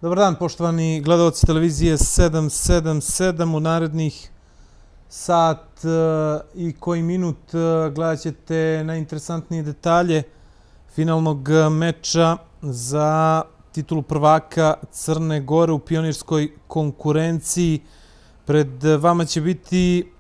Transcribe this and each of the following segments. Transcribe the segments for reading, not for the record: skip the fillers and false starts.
Dobar dan, poštovani gledalci televizije 777. U narednih sat i koji minut gledat ćete najinteresantnije detalje finalnog meča za titulu prvaka Crne Gore u pionirskoj konkurenciji. Pred vama će biti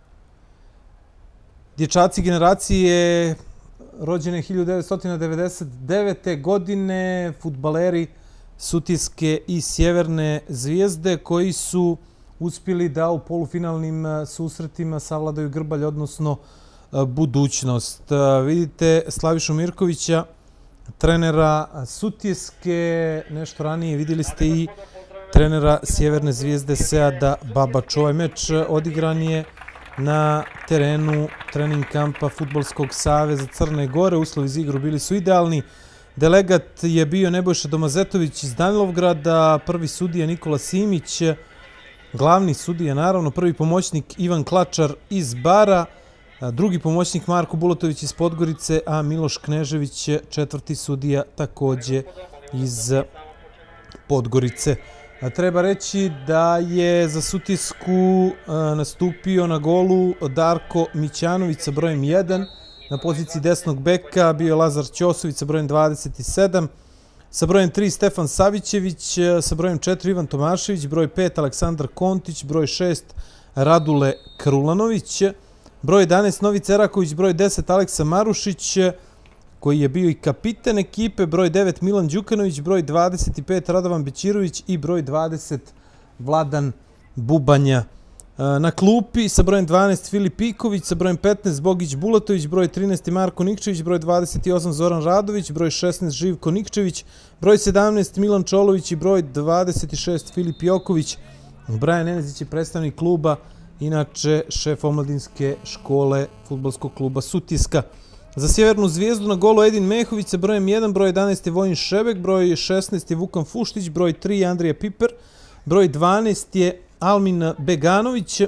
dječaci generacije rođene 1999. godine, fudbaleri Sutjeske i Sjeverne Zvijezde, koji su uspjeli da u polufinalnim susretima savladaju Grbalj, odnosno Budućnost. Vidite Slavišu Mirkovića, trenera Sutjeske, nešto ranije vidjeli ste i trenera Sjeverne Zvijezde Seada Babaču. Ovaj meč odigran je na terenu trening kampa Fudbalskog saveza Crne Gore. Uslovi za igru bili su idealni. Delegat je bio Nebojša Domazetović iz Danilovgrada, prvi sudija Nikola Simić, glavni sudija naravno, prvi pomoćnik Ivan Klačar iz Bara, drugi pomoćnik Marko Bulatović iz Podgorice, a Miloš Knežević, četvrti sudija, također iz Podgorice. Treba reći da je za Sutjesku nastupio na golu Darko Mićanović sa brojem 1, na poziciji desnog beka bio je Lazar Ćosović sa brojem 27, sa brojem 3 Stefan Savićević, sa brojem 4 Ivan Tomašević, broj 5 Aleksandar Kontić, broj 6 Radule Krulanović, broj 11 Novica Eraković, broj 10 Aleksa Marušić, koji je bio i kapiten ekipe, broj 9 Milan Đukanović, broj 25 Radovan Bećirović i broj 20 Vladan Bubanja. Na klupi sa brojem 12 Filip Iković, sa brojem 15 Bogić Bulatović, broj 13 Marko Nikčević, broj 28 Zoran Radović, broj 16 Živko Nikčević, broj 17 Milan Čolović i broj 26 Filip Joković. Brajan Enezić je predstavnik kluba, inače šef omladinske škole fudbalskog kluba Sutjeska. Za Sjevernu Zvijezdu na golu Edin Mehović sa brojem 1, broj 11 je Vojin Šebek, broj 16 je Vukan Fuštić, broj 3 je Andrija Piper, broj 12 je Elmin Beganović,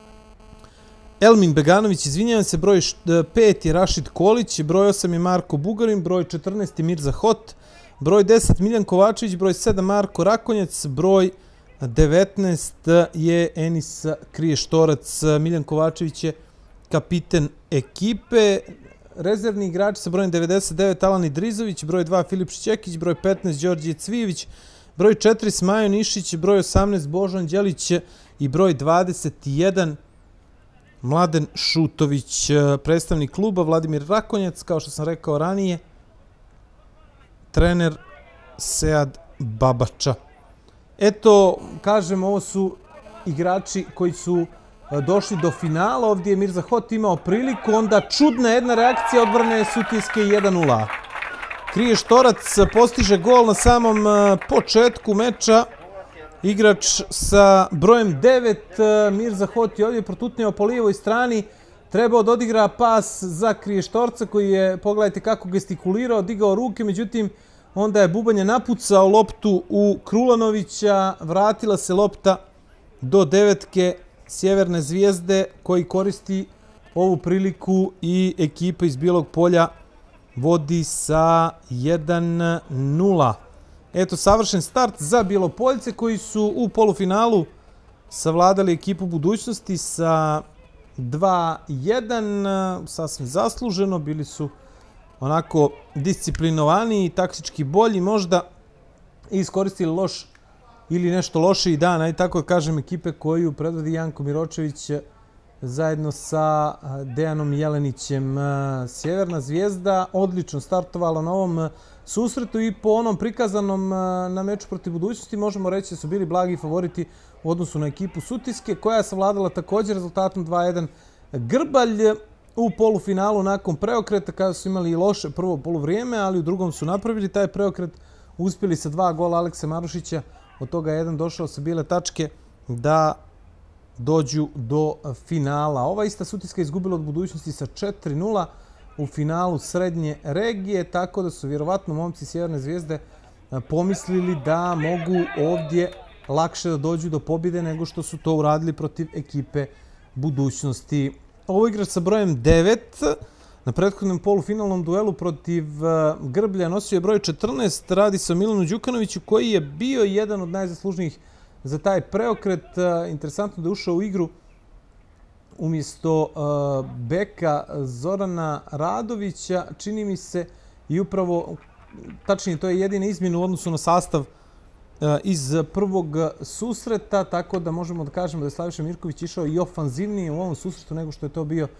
izvinjavam se, broj 5 je Rašid Kolić, broj 8 je Marko Bugarin, broj 14 je Mirza Hot, broj 10 Miljan Kovačević, broj 7 Marko Rakonjac, broj 19 je Enis Kriještorac. Miljan Kovačević je kapiten ekipe. Rezervni igrači sa brojem 99 Alan Idrizović, broj 2 Filip Šćekić, broj 15 Đorđe Cvijević, broj 4 Smajo Nišić, broj 18 Božan Đelić i broj 21 Mladen Šutović. Predstavnik kluba Vladimir Rakonjac, kao što sam rekao ranije, trener Sead Babača. Eto, kažem, ovo su igrači koji su došli do finala. Ovdje je Mirza Hot imao priliku, onda čudna jedna reakcija odbrane Sutjeske 1-0. Kriještorac postiže gol na samom početku meča. Igrač sa brojem 9, Mirza Hot je ovdje protutnjao po lijevoj strani. Trebao da odigra pas za Kriještorca koji je, pogledajte kako gestikulirao, digao ruke, međutim onda je Bubanja napucao loptu u Krulanovića, vratila se lopta do devetke Sjeverne Zvijezde, koji koristi ovu priliku i ekipa iz Bijelog Polja vodi sa 1-0. Eto, savršen start za Bjelopoljce koji su u polufinalu savladali ekipu Budućnosti sa 2-1, sasvim zasluženo, bili su onako disciplinovani i taktički bolji možda i iskoristili loš ili nešto lošiji dan, aj tako da kažem, ekipe koju predvodi Janko Miročević zajedno sa Dejanom Jelenićem. Sjeverna Zvijezda odlično startovala na ovom susretu i po onom prikazanom na meču protiv Budućnosti možemo reći da su bili blagi favoriti u odnosu na ekipu Sutjeske, koja je savladala također rezultatom 2-1 Grbalj u polufinalu nakon preokreta, kada su imali i loše prvo poluvrijeme, ali u drugom su napravili taj preokret, uspjeli sa 2 gola Alekse Marušića, od toga je jedan došao sa bijele tačke, da dođu do finala. Ova ista Sutjeska izgubila od Budućnosti sa 4-0 u finalu srednje regije, tako da su vjerovatno momci Sjeverne Zvijezde pomislili da mogu ovdje lakše da dođu do pobjede nego što su to uradili protiv ekipe Budućnosti. Ovo igrač sa brojem 9, Na prethodnom polufinalnom duelu protiv Grblja nosio je broj 14. Radi se o Milanu Đukanoviću koji je bio jedan od najzaslužnijih za taj preokret. Interesantno da je ušao u igru umjesto beka Zorana Radovića, čini mi se, i upravo, tačnije, to je jedina izmjena u odnosu na sastav iz prvog susreta, tako da možemo da kažemo da je Slaviša Mirković išao i ofanzivnije u ovom susretu nego što je to bio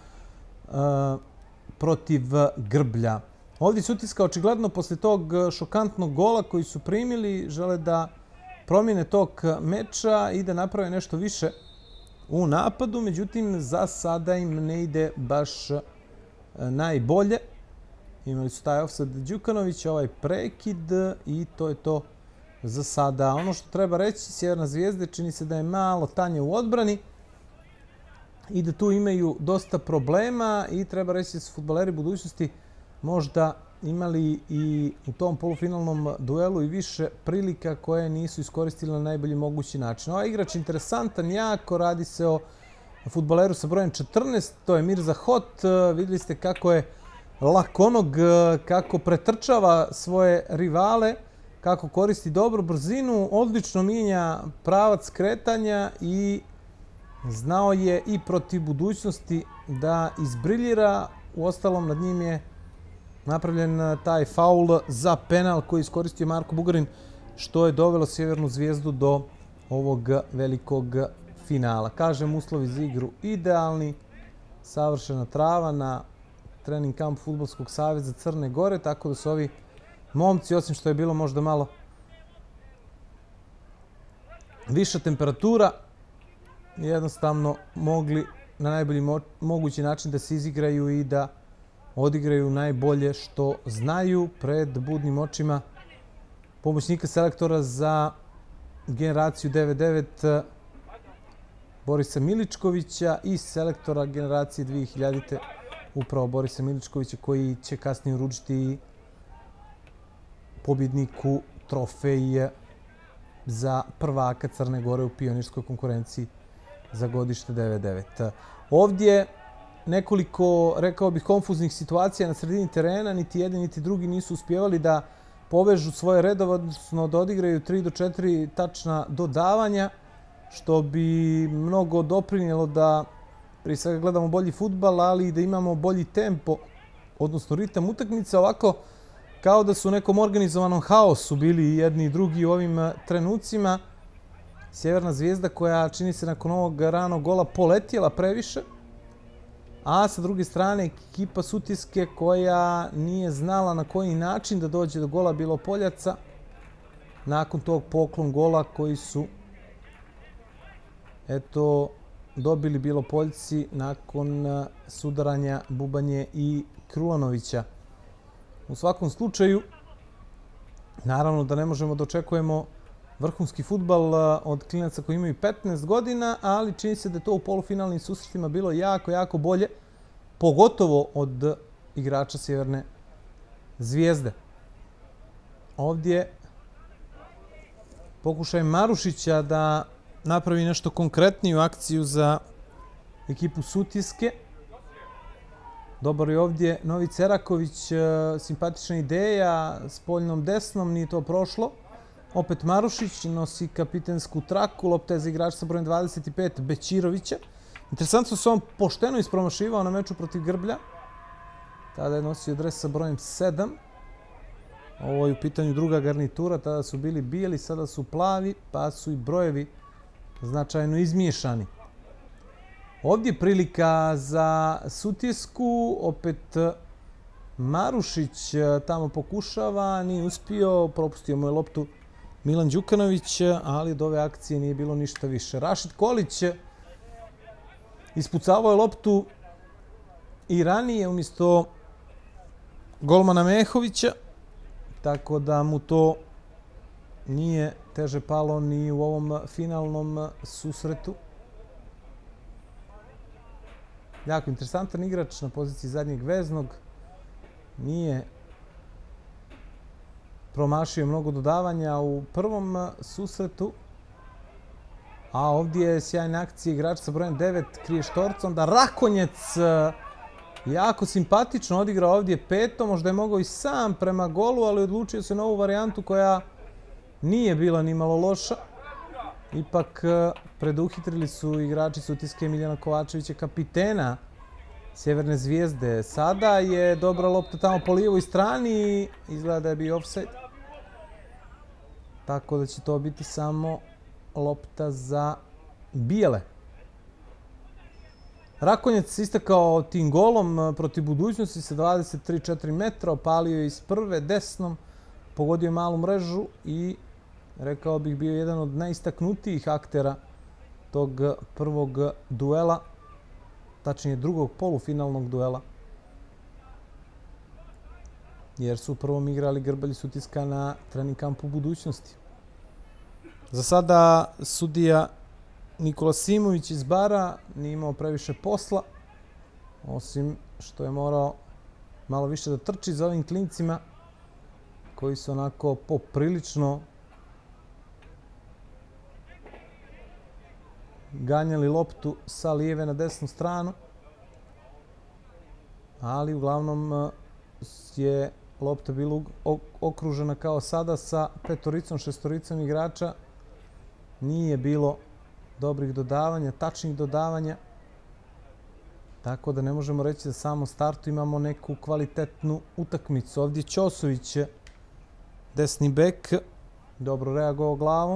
protiv Grblja. Ovdje Sutjeska očigledno posle tog šokantnog gola koji su primili žele da promijene tok meča i da naprave nešto više u napadu, međutim za sada im ne ide baš najbolje. Imali su taj ofsad Đukanović, ovaj prekid i to je to za sada. Ono što treba reći, Sjeverna Zvijezda čini se da je malo tanje u odbrani i da tu imaju dosta problema i treba reći da su fudbaleri budućnosti možda imali i u tom polufinalnom duelu i više prilika koje nisu iskoristili na najbolji mogući način. Ovaj igrač interesantan jako, radi se o fudbaleru sa brojem 14, to je Mirza Hot. Vidjeli ste kako je lakonog, kako pretrčava svoje rivale, kako koristi dobru brzinu, odlično mijenja pravac kretanja i znao je i protiv budućnosti da izbriljira. Uostalom, nad njim je napravljen taj faul za penal koji je iskoristio Marko Bugarin, što je dovelo Sjevernu Zvijezdu do ovog velikog finala. Kažem, uslovi za igru idealni, savršena trava na trening kamp Fudbalskog saveza Crne Gore, tako da su ovi momci, osim što je bilo možda malo viša temperatura, jednostavno mogli na najbolji mogući način da se izigraju i da odigraju najbolje što znaju pred budnim očima pomoćnika selektora za generaciju 99 Borisa Miličkovića i selektora generacije 2000 upravo Borisa Miličkovića, koji će kasnije uručiti pobjedniku trofej za prvaka Crne Gore u pionirskoj konkurenciji za godište 99. Ovdje nekoliko, rekao bih, konfuznih situacija na sredini terena. Niti jedni, niti drugi nisu uspjevali da povežu svoje redove, odnosno da odigraju 3 do 4 tačna dodavanja, što bi mnogo doprinijelo da prije svega gledamo bolji fudbal, ali i da imamo bolji tempo, odnosno ritam utakmice. Ovako, kao da su u nekom organizovanom haosu bili jedni i drugi u ovim trenucima. Sjeverna Zvijezda koja, čini se, nakon ovog ranog gola poletjela previše, a sa druge strane ekipa Sutjeske koja nije znala na koji način da dođe do gola Bilopoljaca nakon tog poklon gola koji su dobili Bilopoljci nakon sudaranja Bubanje i Krulanovića. U svakom slučaju, naravno da ne možemo da očekujemo vrhunski fudbal od klinaca koji imaju 15 godina, ali čini se da je to u polufinalnim susretima bilo jako, jako bolje, pogotovo od igrača Sjeverne Zvijezde. Ovdje pokušaj Marušića da napravi nešto konkretniju akciju za ekipu Sutjeske. Dobar je ovdje Novi Ceraković, simpatična ideja s poljnom desnom, nije to prošlo. Opet Marušić nosi kapitensku traku, lopta je za igrača sa brojem 25 Bećirovića. Interesantno se on pošteno ispromašivao na meču protiv Grblja. Tada je nosio dres sa brojem 7. Ovo je u pitanju druga garnitura, tada su bili bijeli, sada su plavi, pa su i brojevi značajno izmiješani. Ovdje prilika za Sutjesku, opet Marušić tamo pokušava, nije uspio, propustio mu je loptu Milan Đukanović, ali od ove akcije nije bilo ništa više. Rašid Kolić ispucavao je loptu i ranije umjesto golmana Mehovića, tako da mu to nije teže palo ni u ovom finalnom susretu. Jako interesantan igrač na poziciji zadnjeg veznog. Nije promašio mnogo dodavanja u prvom susretu. A ovdje je sjajna akcija igrač sa brojem 9, krije štorc. Onda Rakonjec jako simpatično odigrao ovdje peto, možda je mogao i sam prema golu, ali odlučio se na ovu varijantu koja nije bila ni malo loša. Ipak preduhitrili su igrači Sutiske Miljana Kovačevića, kapitena Sjeverne Zvijezde. Sada je dobra lopta tamo po lijevoj strani i izgleda da je bio ofsajd. Tako da će to biti samo lopta za bijele. Rakonjac se istakao tim golom protiv Budućnosti sa 23-4 metra, opalio je iz prve desnom, pogodio je malu mrežu i rekao bih bio jedan od najistaknutijih aktera tog prvog duela, tačnije drugog polufinalnog duela. Jer su u prvom igrali Grbalj Sutiska na trening kampu Budućnosti. Za sada sudija Nikola Simović iz Bara nije imao previše posla, osim što je morao malo više da trči za ovim klincima koji su onako poprilično ganjali loptu sa lijeve na desnu stranu. Ali uglavnom je lopta bila okružena kao sada sa petoricom, šestoricom igrača. Nije bilo dobrih dodavanja, tačnih dodavanja. Tako da ne možemo reći da samo startu imamo neku kvalitetnu utakmicu. Ovdje Ćosović, desni bek, dobro reagovao glavom.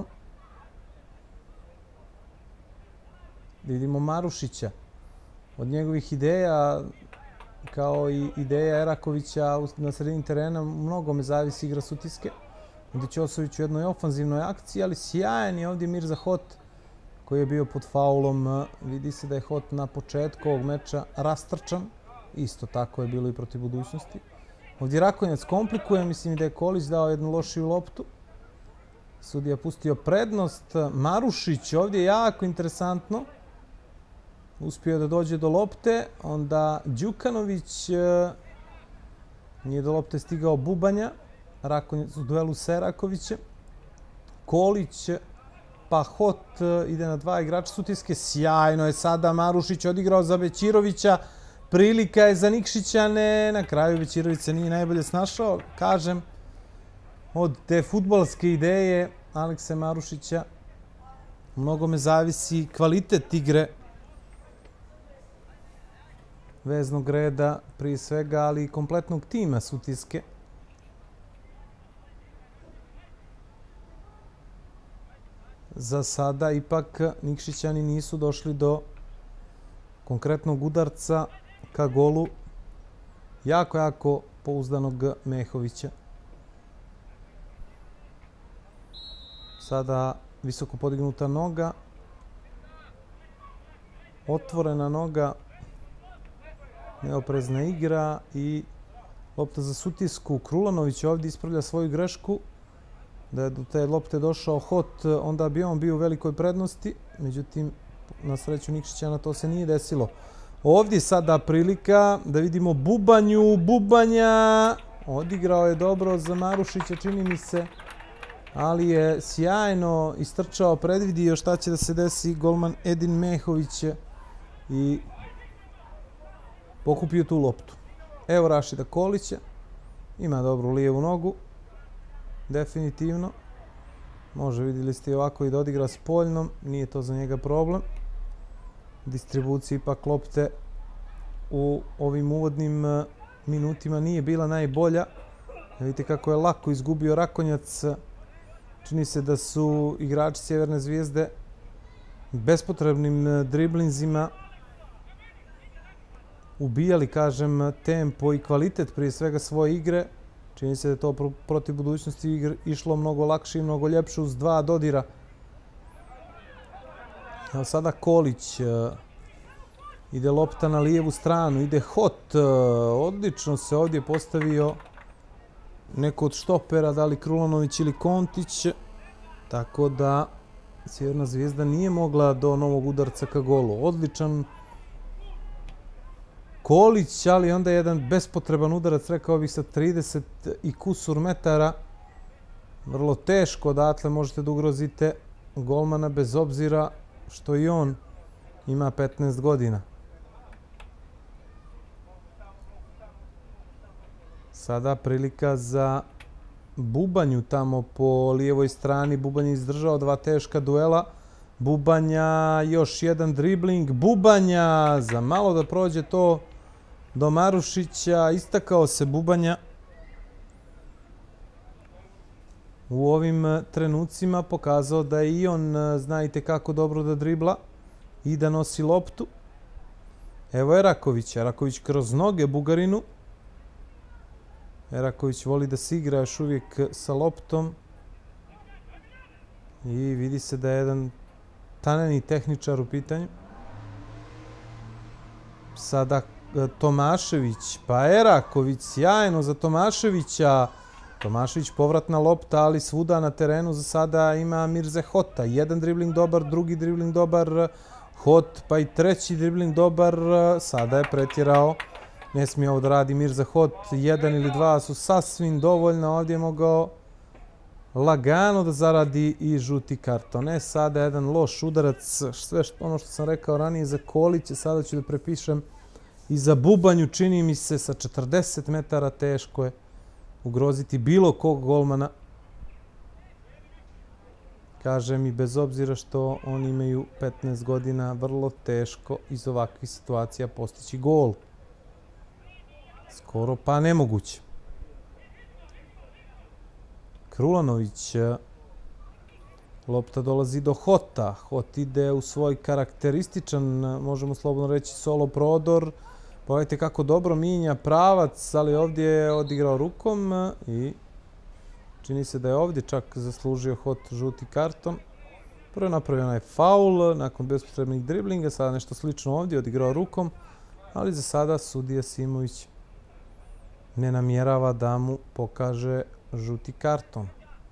Vidimo Marušića. Od njegovih ideja, kao i ideja Erakovića na sredini terena, mnogo me zavisi igra Sutiske. Ovdje Ćosović u jednoj ofanzivnoj akciji, ali sjajan je ovdje Mirza Hot koji je bio pod faulom. Vidi se da je Hot na početku ovog meča rastrčan. Isto tako je bilo i protiv Budućnosti. Ovdje Rakonjac komplikuje, mislim da je Kolić dao jednu lošiju loptu. Sudija pustio prednost. Marušić ovdje jako interesantno. Uspio da dođe do lopte. Onda Đukanović nije do lopte stigao Bubanja. Rakonjac u duelu sa Erakovićem. Kolić pa Hot ide na dva igrača Sutiske. Sjajno je sada Marušić odigrao za Bećirovića. Prilika je za Nikšića, ne, na kraju Bećirović se nije najbolje snašao. Kažem, od te fudbalske ideje Alekse Marušića mnogo me zavisi kvalitet igre veznog reda prije svega, ali i kompletnog tima Sutiske. Za sada ipak Nikšićani nisu došli do konkretnog udarca ka golu jako pouzdanog Mehovića. Sada visoko podignuta noga, otvorena noga, neoprezna igra i lopta za Sutisku. Krulanović ovdje ispravlja svoju grešku. Da je do te lopte došao Hot, onda bi on bio u velikoj prednosti. Međutim, na sreću Nikšićana to se nije desilo. Ovdje sada prilika da vidimo Bubanja. Odigrao je dobro za Marušića, čini mi se. Ali je sjajno istrčao, predvidio šta će da se desi golman Edin Mehović i pokupio tu loptu. Evo Rašida Kolića. Ima dobru lijevu nogu. Definitivno. Može, vidjeli ste ovako i da odigra s poljnom. Nije to za njega problem. Distribucija ipak lopte u ovim uvodnim minutima nije bila najbolja. Vidite kako je lako izgubio Rakonjac. Čini se da su igrači Sjeverne Zvijezde bespotrebnim driblinzima ubijali, kažem, tempo i kvalitet prije svega svoje igre. Čini se da je to protiv Budućnosti išlo mnogo lakše i mnogo ljepše uz dva dodira. Evo sada Kolić. Ide lopta na lijevu stranu. Ide Hot. Odlično se ovdje postavio neko od štopera, da li Krulanović ili Kontić. Tako da Sjeverna Zvijezda nije mogla do novog udarca ka golu. Odličan Kolić, ali onda jedan bespotreban udarac, rekao bih, sa 30 i kusur metara. Vrlo teško odatle možete da ugrozite golmana, bez obzira što i on ima 15 godina. Sada prilika za Bubanju tamo po lijevoj strani. Bubanj je izdržao 2 teška duela. Bubanja, još jedan dribling. Bubanja, za malo da prođe to do Marušića. Istakao se Bubanja. U ovim trenucima pokazao da i on zna i tekako dobro da dribla i da nosi loptu. Evo Eraković. Eraković kroz noge Bugarinu. Eraković voli da se igra još uvijek sa loptom. I vidi se da je jedan taneni tehničar u pitanju. Sada Tomašević, pa Eraković, sjajno za Tomaševića. Tomašević povratna lopta, ali svuda na terenu za sada ima Mirze Hota. Jedan dribling dobar, drugi dribling dobar, Hot, pa i treći dribling dobar. Sada je pretjerao. Ne smije ovo da radi Mirza Hot. 1 ili 2 su sasvim dovoljno. Ovdje je mogao lagano da zaradi i žuti karton. Sada jedan loš udarac. Sve ono što sam rekao ranije za Kolića, sada ću da prepišem i za Bubanju. Čini mi se sa 40 metara teško je ugroziti bilo kog golmana. Kažem i bez obzira što oni imaju 15 godina, vrlo teško iz ovakvih situacija postići gol. Skoro pa nemoguće. Krulanović. Lopta dolazi do Hota. Hot ide u svoj karakterističan, možemo slobodno reći, solo prodor. Pogledajte kako dobro mijenja pravac, ali ovdje je odigrao rukom i čini se da je ovdje čak zaslužio Hot žuti karton. Prvo je napravio onaj faul nakon bespotrebnih driblinga, sada nešto slično ovdje, odigrao rukom, ali za sada sudija Simović ne namjerava da mu pokaže žuti karton.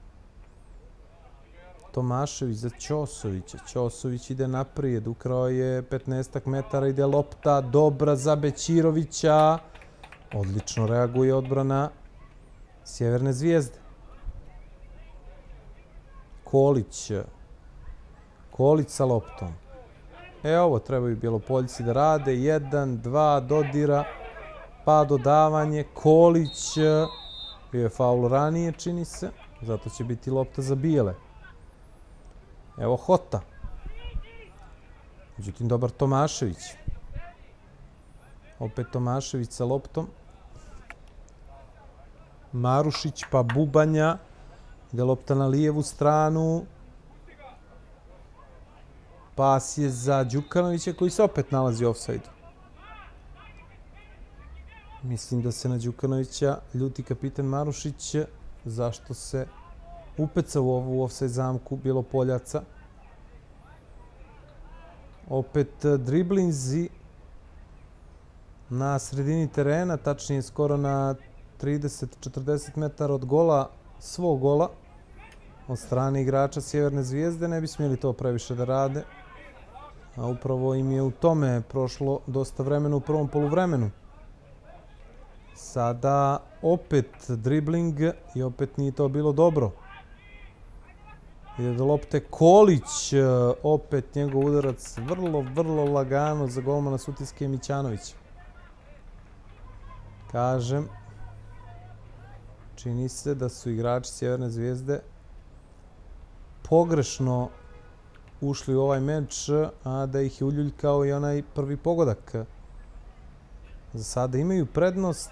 Tomašević za Ćosovića. Ćosović ide naprijed, ukrao je 15 metara, ide lopta, dobra za Bećirovića. Odlično reaguje odbrana Sjeverne Zvijezde. Kolić. Kolić sa loptom. Ovo trebaju Bjelopoljci da rade. 1, 2, dodira, pa dodavanje. Kolić. Bio je faul ranije, čini se. Zato će biti lopta za bijele. Evo Hota. Međutim, dobar Tomašević. Opet Tomašević sa loptom. Marušić pa Bubanja. Ide lopta na lijevu stranu. Pas je za Đukanovića koji se opet nalazi u ofsajdu. Mislim da se na Đukanovića ljuti kapitan Marušić. Zašto se upeca u ovu ofsajd zamku Bjelopoljaca. Opet driblinzi na sredini terena, tačnije skoro na 30-40 metara od gola, svog gola, od strane igrača Sjeverne Zvijezde. Ne bi smjeli to previše da rade. A upravo im je u tome prošlo dosta vremena u prvom poluvremenu. Sada opet dribling i opet nije to bilo dobro. Ide do lopte Kolić, opet njegov udarac vrlo lagano za golmana Sutjeske Mićanovića. Kažem, čini se da su igrači Sjeverne Zvijezde pogrešno ušli u ovaj meč, a da ih je uljuljkao i onaj prvi pogodak. Za sada imaju prednost,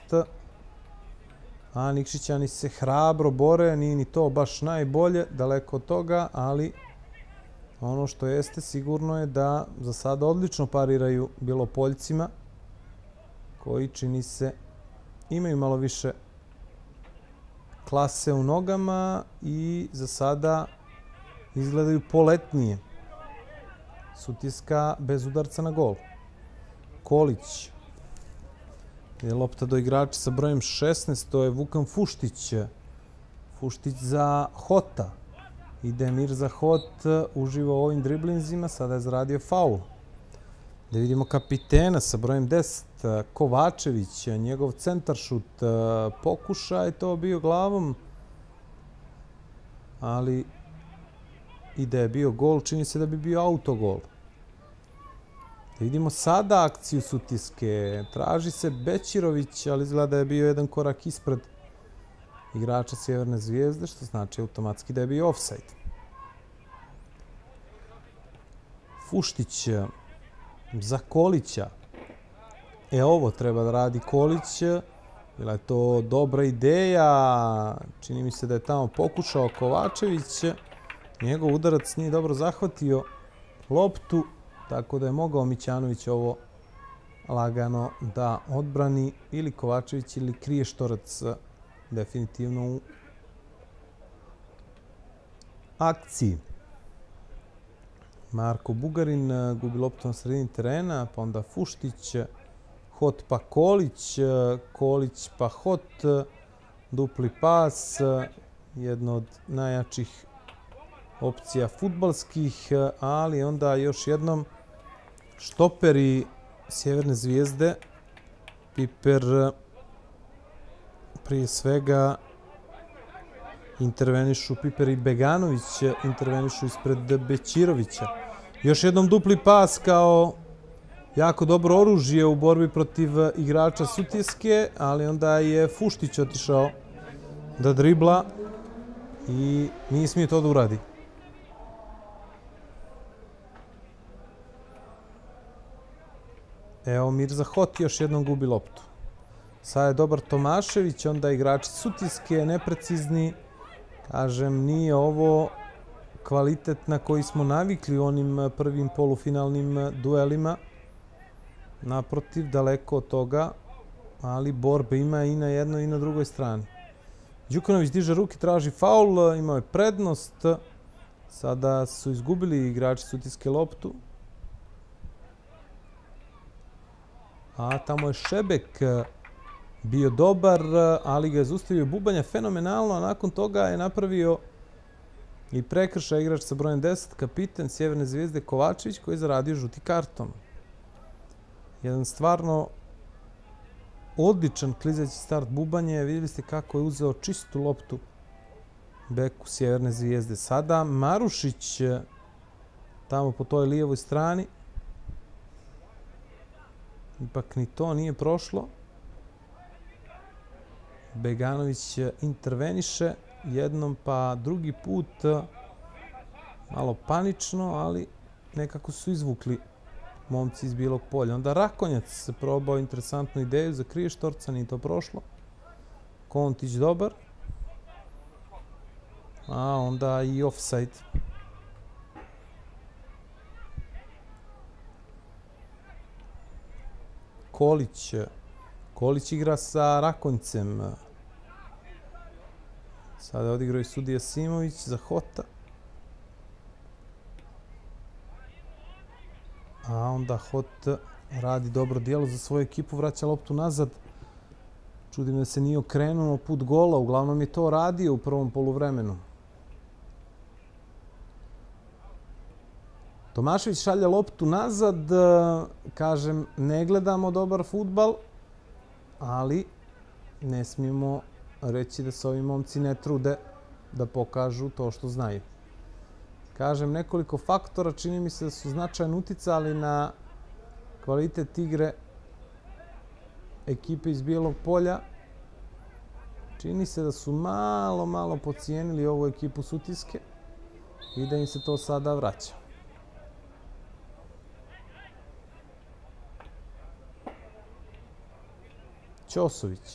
a Nikšićani se hrabro bore, nije ni to baš najbolje, daleko od toga, ali ono što jeste sigurno je da za sada odlično pariraju Bjelopoljcima, koji čini se imaju malo više klase u nogama i za sada izgledaju poletnije. Sutjeska bez udarca na gol. Kolić. Je lopta do igrača sa brojem 16, to je Vukan Fuštić. Fuštić za Hota. Ide Mirza Hot, uživa u ovim driblinzima, sada je zaradio faul. Da vidimo kapitena sa brojem 10, Kovačević, njegov centaršut, pokušaj to bio glavom, ali i da je bio gol, čini se da bi bio autogol. Da vidimo sada akciju Sutjeske. Traži se Bećirović, ali izgleda da je bio jedan korak ispred igrača Sjeverne zvijezde, što znači automatski da je bio ofsajd. Fuštić za Kolića. Ovo treba da radi Kolić. Bila je to dobra ideja. Čini mi se da je tamo pokušao Kovačević. Njegov udarac nije dobro zahvatio loptu, tako da je mogao Mićanović ovo lagano da odbrani. Ili Kovačević ili Kriještorac definitivno u akciji. Marko Bugarin gubi loptu na sredini terena, pa onda Fuštić, Hot pa Kolić, Kolić pa Hot, dupli pas, jedno od najjačih opcija fudbalskih, ali onda još jednom štoperi Sjeverne zvijezde, Piper prije svega intervenišu, Piper i Beganović intervenišu ispred Bećirovića. Još jednom dupli pas kao jako dobro oružje u borbi protiv igrača Sutjeske, ali onda je Fuštić otišao da dribla i nije smije to da uradi. Evo Mirza Hot još jednom gubi loptu. Sada je dobar Tomašević, onda igrači Sutjeske neprecizni. Kažem, nije ovo kvalitet na koji smo navikli u onim prvim polufinalnim duelima. Naprotiv, daleko od toga, ali borbe ima i na jednoj i na drugoj strani. Đukanović diže ruke, traži faul, imao je prednost. Sada su izgubili igrači Sutjeske loptu. A tamo je Šebek bio dobar, ali ga je zaustavio Bubanja fenomenalno, a nakon toga je napravio i prekršaj igrač sa brojem 10, kapiten Sjeverne zvijezde Kovačević, koji je zaradio žuti karton. Jedan stvarno odličan klizeći start Bubanje. Vidjeli ste kako je uzeo čistu loptu beku Sjeverne zvijezde. Sada Marušić tamo po toj lijevoj strani. Ipak ni to nije prošlo. Beganović interveniše jednom pa drugi put, malo panično, ali nekako su izvukli momci iz Bijelog Polja. Onda Rakonjac se probao interesantnu ideju za Kriještorca, nije to prošlo. Kontić dobar. A onda i ofsajd. Kolić igra sa Rakonjcem. Sada je odigrao i sudija Simović za Hota. A onda Hot radi dobro dijelo za svoju ekipu, vraća loptu nazad. Čudim da se nije okrenuo put gola, uglavnom je to radio u prvom poluvremenu. Tomašević šalje loptu nazad, kažem, ne gledamo dobar fudbal, ali ne smijemo reći da se ovi momci ne trude da pokažu to što znaju. Kažem, nekoliko faktora čini mi se da su značajno uticali na kvalitet igre ekipe iz Bijelog Polja. Čini se da su malo podcijenili ovu ekipu Sutjeske i da im se to sada vraća. Ćosović.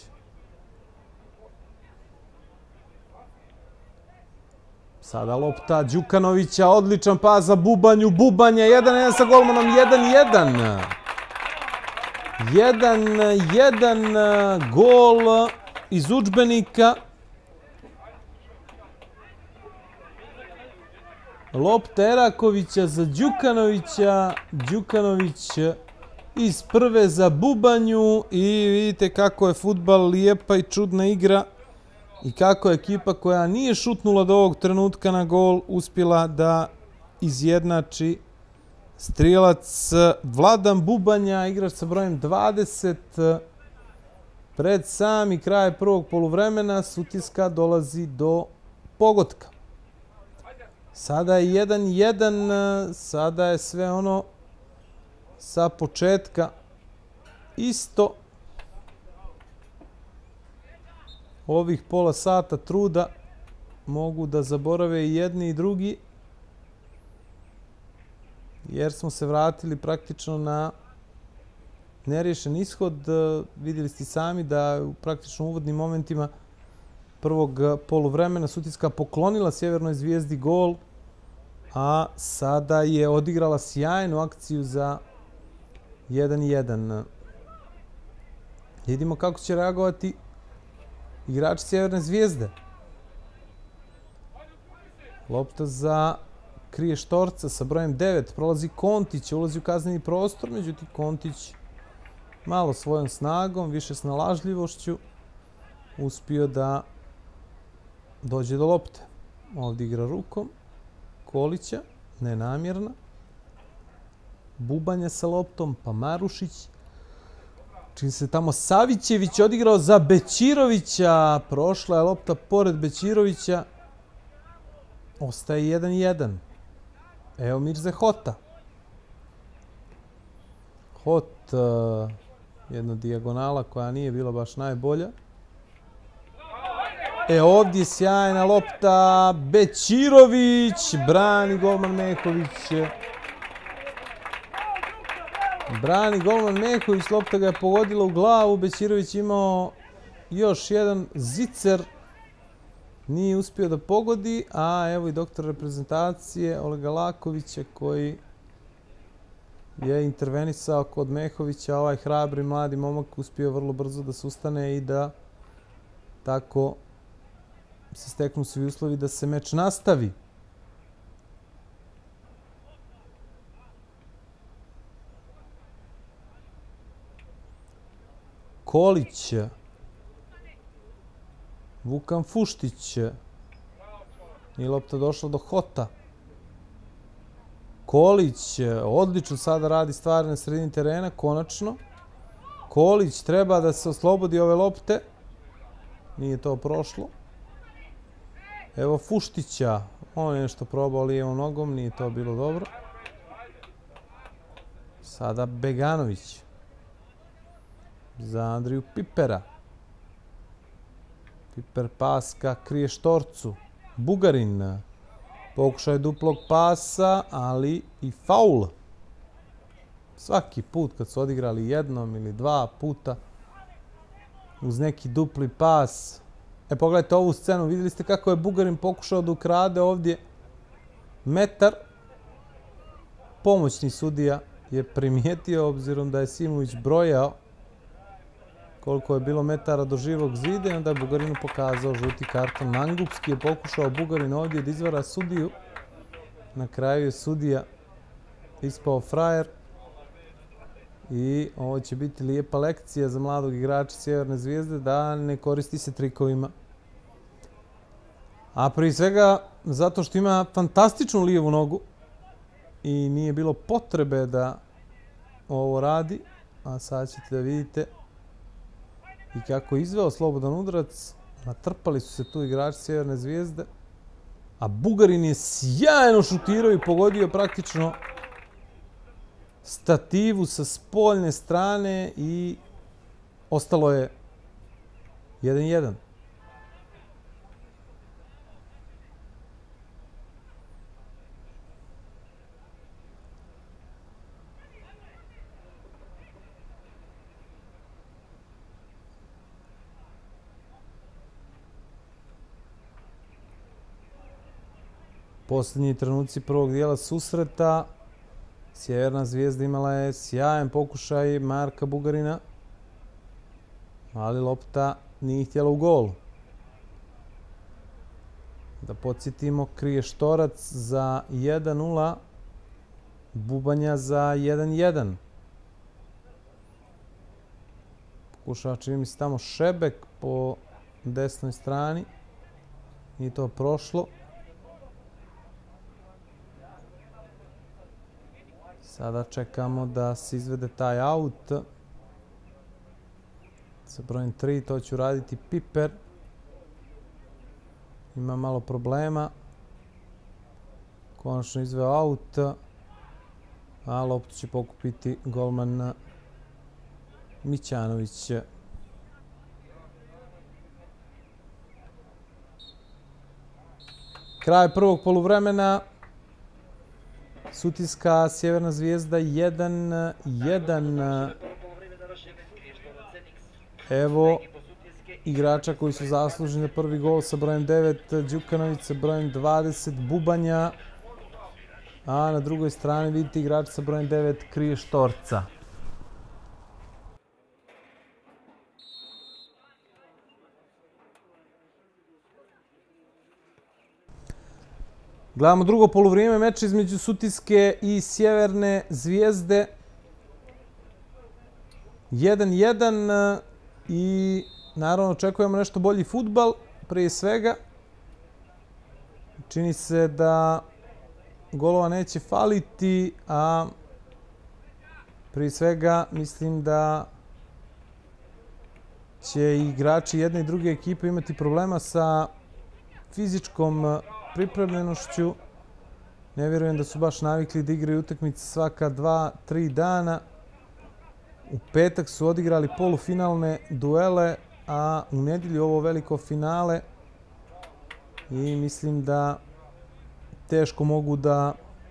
Sada lopta Đukanovića, odličan pas za Bubanju. Bubanja 1-1 sa golmanom, 1-1. 1-1 gol iz udžbenika. Lopta Erakovića za Đukanovića. Đukanović iz prve za Bubanju i vidite kako je fudbal lijepa i čudna igra i kako je ekipa koja nije šutnula do ovog trenutka na gol uspjela da izjednači. Strijelac Vladan Bubanja, igrač sa brojem 20. Pred sami kraj prvog poluvremena Sutjeska dolazi do pogotka. Sada je 1-1, sada je sve ono sa početka isto. ovih pola sata truda mogu da zaborave i jedni i drugi, jer smo se vratili praktično na neriješen ishod. Vidjeli ste sami da u praktično uvodnim momentima prvog poluvremena Sutjeska poklonila Sjevernoj Zvijezdi gol, a sada je odigrala sjajnu akciju za 1-1. Vidimo kako će reagovati igrači Sjeverne Zvijezde. Lopta za Krištorca sa brojem 9. Prolazi Kontić, ulazi u kazneni prostor, međutim Kontić malo svojom snagom, više snalažljivošću uspio da dođe do lopte. Ovdje igra rukom Kolića, nenamjerna. Bubanja sa loptom, pa Marušić. Čim se tamo Savićević odigrao za Bećirovića. Prošla je lopta pored Bećirovića. Ostaje 1-1. Evo Mirze Hota. Hot, jedna dijagonala koja nije bila baš najbolja. Ovdje sjajna lopta. Bećirović. Brani golman Mehović. Brani golman Mehović. Lopta ga je pogodila u glavu. Bećirović imao još jedan zicer. Nije uspio da pogodi. A evo i doktor reprezentacije Olega Lakovića koji je intervenisao kod Mehovića. Ovaj hrabri mladi momak uspio vrlo brzo da se ustane i da tako se steknu svi uslovi da se meč nastavi. Kolić. Vukan Fuštić. I lopta došla do Hota. Kolić odlično sada radi stvari na sredini terena, konačno. Kolić treba da se oslobodi ove lopte. Nije to prošlo. Evo Fuštića. On je nešto probao lijevom nogom, nije to bilo dobro. Sada Beganović. Za Andriju Pipera. Piper pas ka Krištorcu. Bugarin. Pokušaj duplog pasa, ali i faul. Svaki put kad su odigrali jednom ili dva puta uz neki dupli pas. Pogledajte ovu scenu, vidjeli ste kako je Bugarin pokušao da ukrade ovdje metar. Pomoćni sudija je primijetio, obzirom da je Simović brojao koliko je bilo metara do živog zida, i onda je Bugarinu pokazao žuti karton. Mangupski je pokušao Bugarin ovdje da izvara sudiju. Na kraju je sudija ispao frajer. I ovo će biti lijepa lekcija za mladog igrača Sjeverne Zvijezde da ne koristi se trikovima. A prije svega zato što ima fantastičnu lijevu nogu i nije bilo potrebe da ovo radi. A sad ćete da vidite i kako je izveo slobodan udarac. Natrpali su se tu igrači Sjeverne Zvijezde. A Bugarin je sjajno šutirao i pogodio praktično stativu sa spoljne strane i ostalo je 1-1. Posljednji trenuci prvog dijela susreta. Sjeverna Zvijezda imala je sjajan pokušaj Marka Bugarina, ali lopta nije htjela u gol. Da podsjetimo, Krištorac za 1-0, Bubanja za 1-1. Pokušava, čini mi se, tamo Šebek po desnoj strani. Nije to prošlo. Sada čekamo da se izvede taj aut. Sa brojem 3 to će uraditi Piper. Ima malo problema. Konačno izveo aut. A loptu će pokupiti golman Mićanović. Kraj prvog poluvremena. Sutijska Sjeverna Zvijezda 1-1. Evo igrača koji su zasluženi na prvi gol sa brojem 9 Đukanović, sa brojem 20 Bubanja. A na drugoj strani vidite igrača sa brojem 9 Krije Štorca. Gledamo drugo poluvrijeme meča između Sutijske i Sjeverne Zvijezde. 1-1 i naravno očekujemo nešto bolji fudbal prije svega. Čini se da golova neće faliti, a prije svega mislim da će igrači jedne i druge ekipe imati problema sa fizičkom pripremljenošću. Ne vjerujem da su baš navikli da igraju utakmice svaka 2-3 dana. U petak su odigrali polufinalne duele, a u nedjelju ovo veliko finale. I mislim da teško mogu da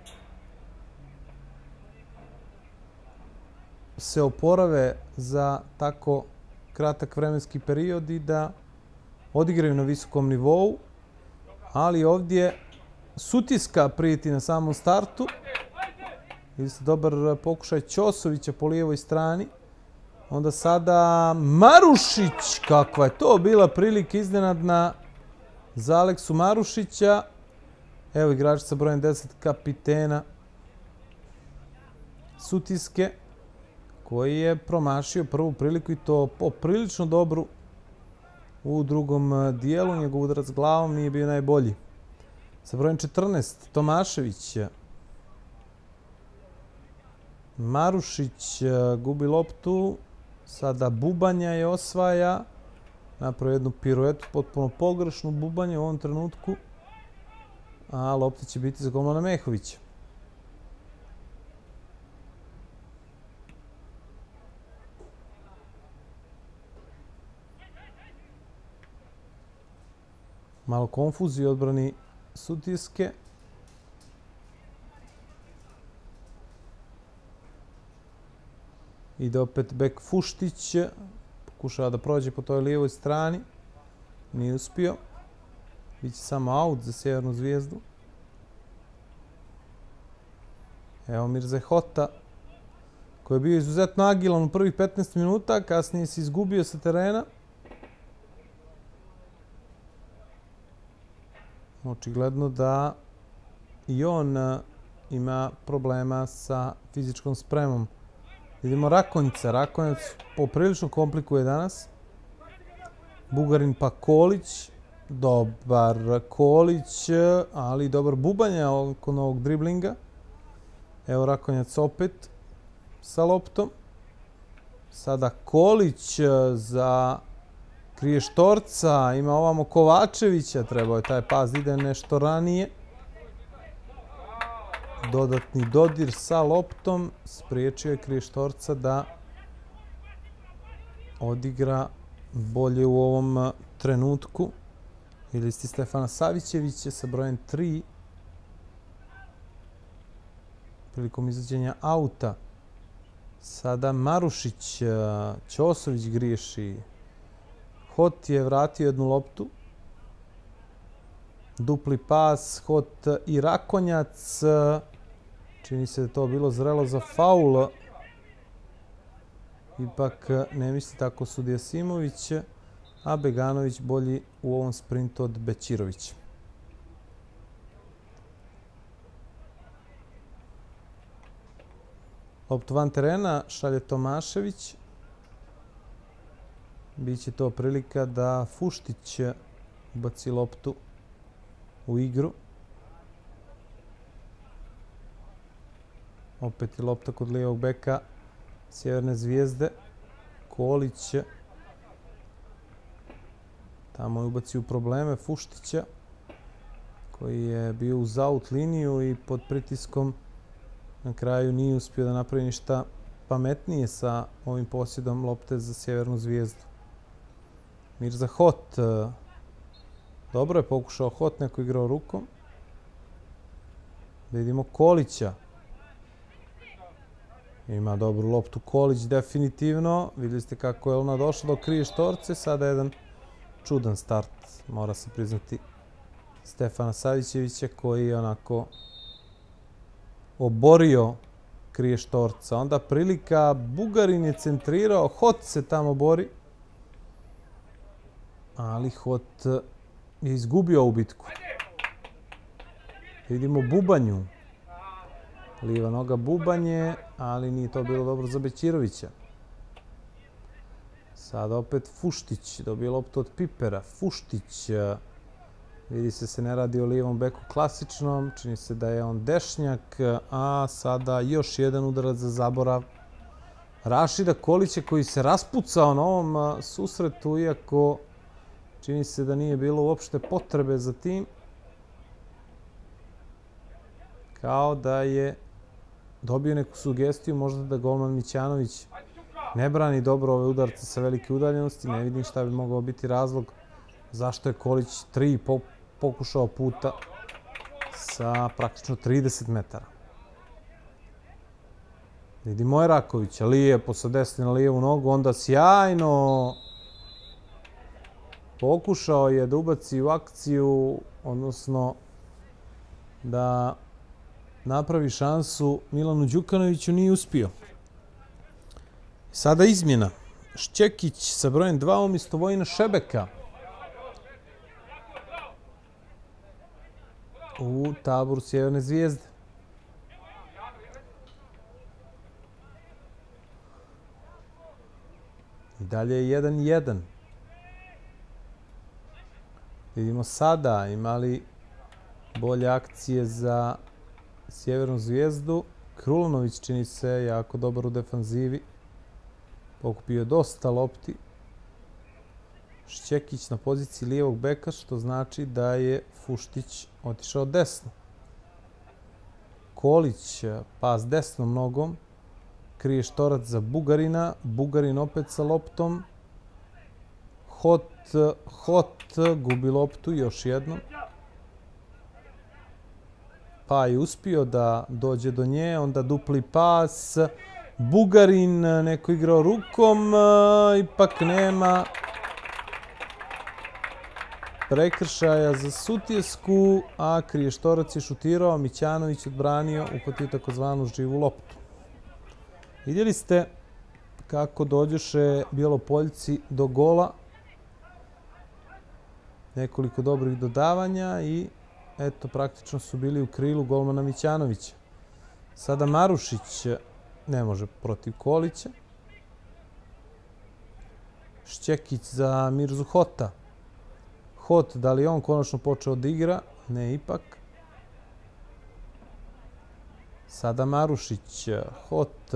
se oporave za tako kratak vremenski period i da odigraju na visokom nivou. Ali ovdje Sutijska prijeti na samom startu. Vidite dobar pokušaj Ćosovića po lijevoj strani. Onda sada Marušić. Kakva je to bila prilika iznenadna za Aleksu Marušića. Evo igrač sa brojem 10 kapitena Sutijske, koji je promašio prvu priliku i to poprilično dobru u drugom dijelu. Njegov udarac glavom nije bio najbolji. Sa brojem 14 Tomašević. Marušić gubi loptu. Sada Bubanja je osvaja. Napravo jednu piruetu, potpuno pogrešnu Bubanje u ovom trenutku. A lopta će biti za golmana Mehovića. Malo konfuzije u odbrani Sutijske. Ide opet bek Fuštić. Pokušava da prođe po toj lijevoj strani. Nije uspio. Biće samo aut za Sjevernu Zvijezdu. Evo Mirze Hota, koji je bio izuzetno agilan u prvih 15 minuta, kasnije se izgubio sa terena. Očigledno da i on ima problema sa fizičkom spremom. Vidimo Rakonjica. Rakonjac poprilično komplikuje danas. Bugarin pa Kolić. Dobar Kolić, ali dobar Bubanja oko novog driblinga. Evo Rakonjac opet sa loptom. Sada Kolić za Krije Štorca. Ima ovamo Kovačevića. Trebao je taj pas da ide nešto ranije. Dodatni dodir sa loptom. Spriječio je Krije Štorca da odigra bolje u ovom trenutku. Vidjeli ste Stefana Savićevića sa brojem 3. Prilikom izađenja auta. Sada Marušić. Ćosović griješi. Hot je vratio jednu loptu. Dupli pas. Hot i Rakonjac. Čini se da je to bilo zrelo za faul. Ipak ne misli tako sudija Simović. A Beganović bolji u ovom sprintu od Bećirovića. Loptu van terena šalje Tomašević. Biće to prilika da Fuštić ubaci loptu u igru. Opet je lopta kod lijevog beka Sjeverne Zvijezde. Kolić. Tamo je ubacio probleme Fuštića, koji je bio uz aut liniju i pod pritiskom na kraju nije uspio da napravi ništa pametnije sa ovim posjedom lopte za Sjevernu Zvijezdu. Mirza Hot. Dobro je pokušao Hot, neko igrao rukom. Da vidimo Kolića. Ima dobru loptu Kolić, definitivno. Vidjeli ste kako je ona došla do krije štorce. Sada jedan čudan start, mora se priznati, Stefana Savićevića, koji je onako oborio krije štorca. Onda prilika, Bugarin je centrirao, Hot se tamo bori. Ali Hot je izgubio ovu bitku. Vidimo Bubanju. Lijeva noga Bubanje, ali nije to bilo dobro za Bećirovića. Sada opet Fuštić dobije loptu od Pipera. Fuštić, vidi se ne radi o lijevom beku klasičnom, čini se da je on dešnjak, a sada još jedan udarac za zaborav Rašida Kolića, koji se raspucao na ovom susretu, iako čini se da nije bilo uopšte potrebe za tim. Kao da je dobio neku sugestiju, možda da golman Mićanović ne brani dobro ove udarce sa velike udaljenosti. Ne vidim šta bi mogao biti razlog zašto je Kolić 3 pokušao puta sa praktično 30 metara. Vidimo je Rakovića, lijepo sa desne na lijevu nogu, onda sjajno pokušao je da ubaci u akciju, odnosno da napravi šansu Milanu Đukanoviću, nije uspio. Sada izmjena. Šćekić sa brojem 2 umjesto Vojina Šebeka u taboru Sjeverne Zvijezde. I dalje je 1-1. Vidimo sada imali bolje akcije za Sjevernu Zvijezdu. Krulanović čini se jako dobar u defanzivi. Pokupio je dosta lopti. Šćekić na poziciji lijevog beka, što znači da je Fuštić otišao desno. Kolić, pas desnom nogom, krije štorac za Bugarina. Bugarin opet sa loptom. Hot gubi loptu još jednom. Pa je uspio da dođe do nje, onda dupli pas. Bugarin neko igrao rukom, ipak nema prekršaja za Sutjesku, a Kriještorac je šutirao, Mićanović odbranio, uhvatio takozvanu živu loptu. Vidjeli ste kako dođoše Bjelopoljci do gola. Nekoliko dobrih dodavanja i eto, praktično su bili u krilu golmana Mićanovića. Sada Marušić ne može protiv Kolića. Šćekić za Mirzu Hota. Hot, da li on konačno počeo da igra? Ne, ipak. Sada Marušić, Hot.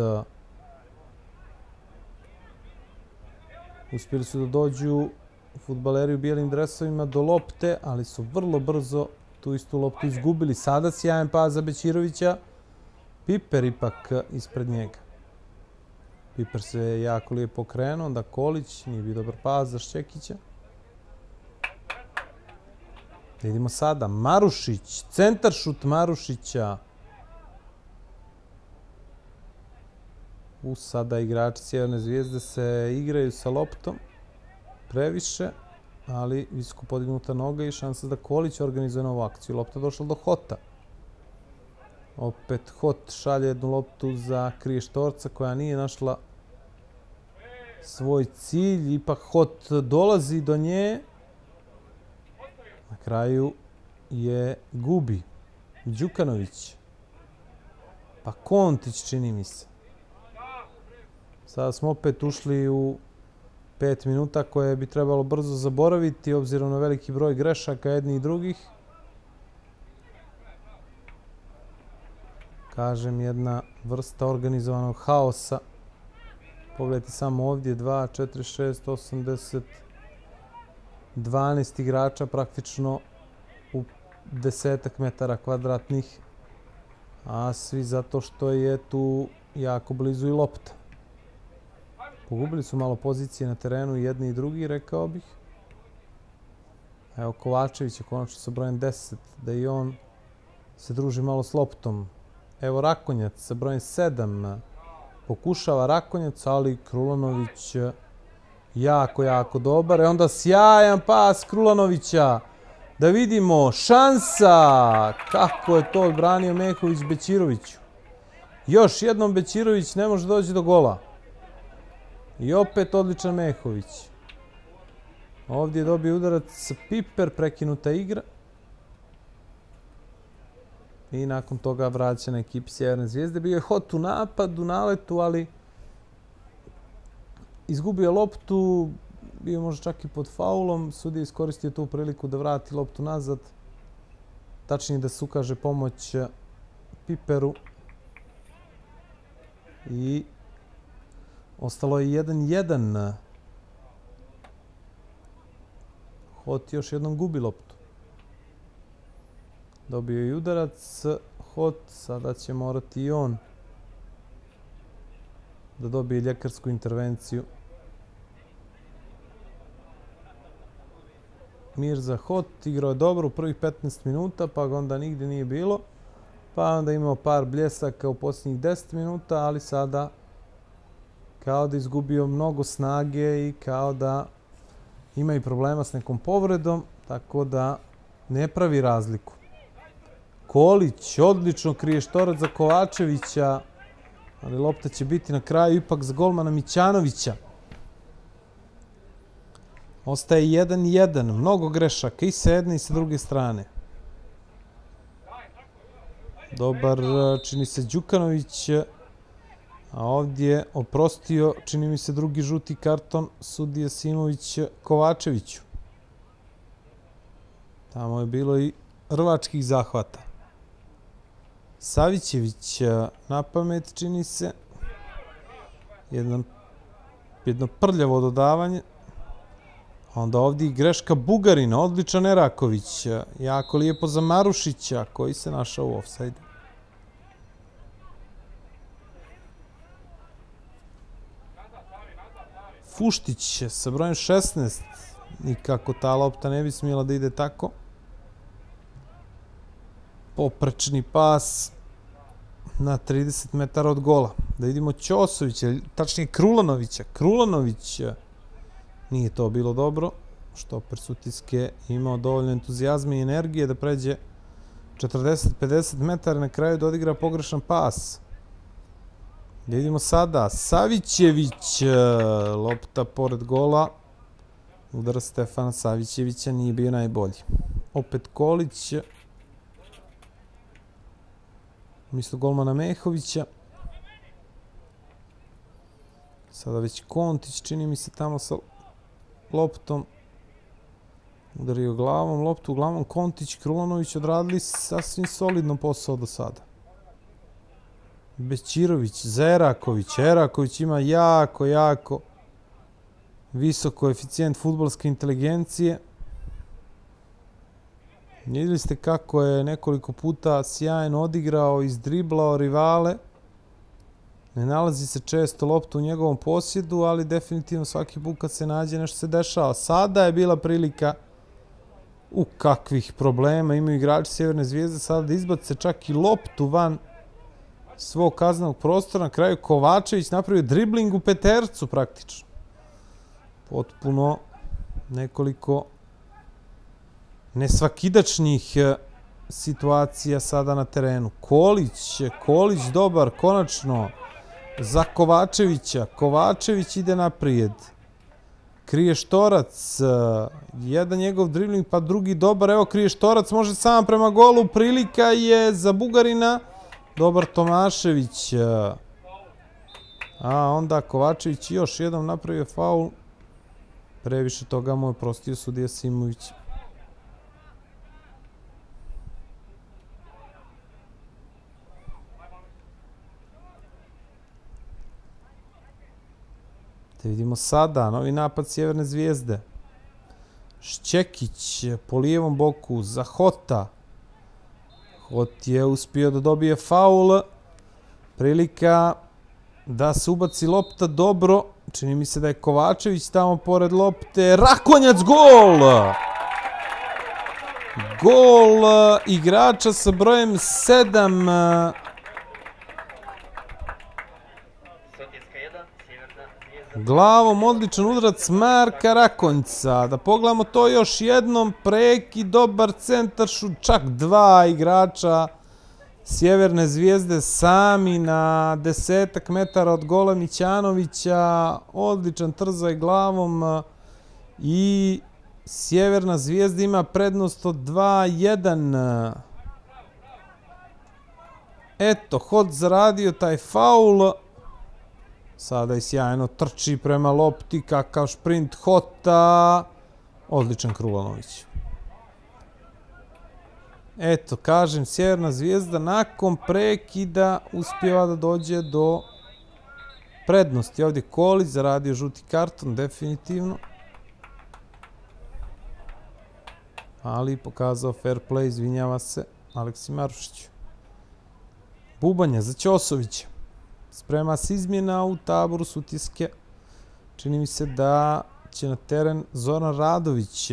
Uspjeli su da dođu fudbaleri u bijelim dresovima do lopte, ali su vrlo brzo tu istu loptu izgubili. Sada sjajan pas za Bećirovića. Piper ipak ispred njega. Piper se jako lijepo okrenuo, onda Kolić, nije bio dobar pas za Šćekića. Vidimo sada Marušić, centar šut Marušića. Sada igrači Sjeverne Zvijezde se igraju sa loptom previše, ali visoko podignuta noga i šansa da Kolić organizuje novu akciju. Lopta došla do Hota. Opet Hot šalje jednu loptu za Kriještorca koja nije našla svoj cilj. Ipak Hot dolazi do nje. Na kraju je gubi Đukanović. Pa Kontić, čini mi se. Sada smo opet ušli u 5 minuta koje bi trebalo brzo zaboraviti obzirom na veliki broj grešaka jednih i drugih. Kažem, jedna vrsta organizovanog haosa. Pogledajte samo ovdje, 2, 4, 6, 8, 10, 12 igrača praktično u 10 metara kvadratnih, a svi zato što je tu jako blizu i lopta. Pogubili su malo pozicije na terenu jedni i drugi, rekao bih. Evo, Kovačević je konačno sa brojem 10, da i on se druži malo s loptom. Evo Rakonjac sa brojem 7. Pokušava Rakonjac, ali Krulanović jako dobar. Onda sjajan pas Krulanovića. Da vidimo, šansa! Kako je to odbranio Mehović Bećiroviću. Još jednom Bećirović ne može doći do gola. I opet odličan Mehović. Ovdje je dobio udarac Piper, prekinuta igra. I nakon toga vraća na ekipi Sjeverne zvijezde. Bio je hot u napadu, naletu, ali izgubio loptu. Bio možda čak i pod faulom. Sudija iskoristio tu priliku da vrati loptu nazad. Tačnije da se ukaže pomoć Piperu. I ostalo je 1-1. Hot još jednom gubi loptu. Dobio je udarac Hot. Sada će morati i on da dobije ljekarsku intervenciju. Mirza Hot igrao je dobro u prvih 15 minuta, pa ga onda nigdje nije bilo. Pa onda imao par bljesaka u posljednjih 10 minuta, ali sada kao da izgubio mnogo snage i kao da ima i problema s nekom povredom, tako da ne pravi razliku. Kolić odlično krije štorac za Kovačevića, ali lopta će biti na kraju ipak za golmana Mićanovića. Ostaje 1-1, mnogo grešaka i sa jedne i sa druge strane. Dobar, čini se, Đukanović, a ovdje oprostio, čini mi se, drugi žuti karton sudija Simović Kovačeviću. Tamo je bilo i rvačkih zahvata. Savićević na pamet, čini se. Jedno prljavo dodavanje. Onda ovdje i greška Bugarina, odličan Eraković. Jako lijepo za Marušića, koji se našao u ofsajdu. Fuštić sa brojem 16. Nikako ta lopta ne bi smjela da ide tako. Poprečni pas na 30 metara od gola. Da vidimo Ćosovića, tačnije Krulanovića. Krulanović nije to bilo dobro. Štoper Sutjeske imao dovoljno entuzijazma i energije da pređe 40-50 metara, na kraju da odigra pogrešan pas. Vidimo sada Savićević, lopta pored gola. Udar Stefana Savićevića nije bio najbolji. Opet Kolić. Umjesto golmana Mehovića. Sada već Kontić, čini mi se, tamo sa loptom. Udario glavom, loptu uglavnom Kontić, Krulanović odradili sasvim solidno posao do sada. Bećirović za Eraković. Eraković ima jako visok koeficijent fudbalske inteligencije. Vidjeli ste kako je nekoliko puta sjajno odigrao, izdriblao rivale. Ne nalazi se često lopta u njegovom posjedu, ali definitivno svaki put kad se nađe nešto se dešava. Sada je bila prilika u kakvih problema imaju igrači Sjeverne zvijezde sada da izbace čak i loptu van svog kaznenog prostora. Na kraju Kovačević napravio dribling u petercu praktično. Potpuno nekoliko nesvakidačnih situacija sada na terenu. Kolić dobar, konačno za Kovačevića. Kovačević ide naprijed. Krije štorac. Jedan njegov dribling, pa drugi dobar. Evo krije štorac, može sam prema golu. Prilika je za Bugarina. Dobar Tomašević. A onda Kovačević još jednom napravio faul. Previše toga mu je oprostio sudija Simović. Da vidimo sada novi napad Sjeverne zvijezde. Šćekić po lijevom boku za Hota. Hot je uspio da dobije faul. Prilika da se ubaci lopta dobro. Čini mi se da je Kovačević tamo pored lopte. Rakonjac, gol! Gol igrača sa brojem 7. Glavom odličan udarac Marka Rakonjca. Da pogledamo to još jednom. Preki, dobar centaršut. Čak 2 igrača Sjeverne zvijezde sami na 10-ak metara od gola Mićanovića. Odličan trzaj glavom i Sjeverna zvijezda ima prednost od 2-1. Eto, Hot zaradio taj faul. Sada i sjajno trči prema lopti, kakav šprint Hota. Odličan Krulanović. Eto, kažem, Sjeverna zvijezda nakon prekida uspjeva da dođe do prednosti. Ovdje Kolić zaradio žuti karton, definitivno. Ali pokazao fair play, izvinjava se Aleksi Marušiću. Bubanja za Ćosovića. Sprema se izmjena u taboru Sutjeske. Čini mi se da će na teren Zoran Radović,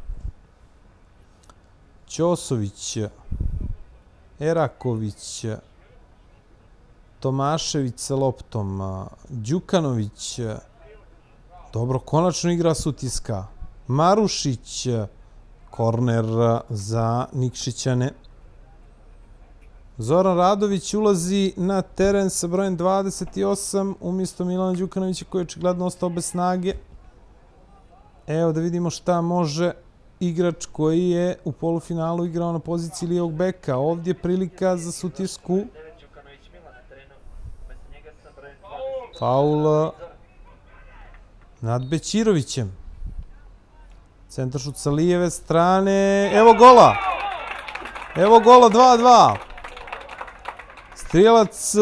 Ćosović, Eraković, Tomašević sa loptom, Đukanović. Dobro, konačno igra Sutjeska. Marušić, korner za Nikšićane. Zoran Radović ulazi na teren sa brojem 28 umjesto Milana Đukanovića koji je očigledno ostao bez snage. Evo da vidimo šta može igrač koji je u polufinalu igrao na poziciji lijevog beka. Ovdje prilika za Sutjesku. Faul nad Bećirovićem. Centaršut sa lijeve strane. Evo gola. Evo gola, 2-2. Strijelac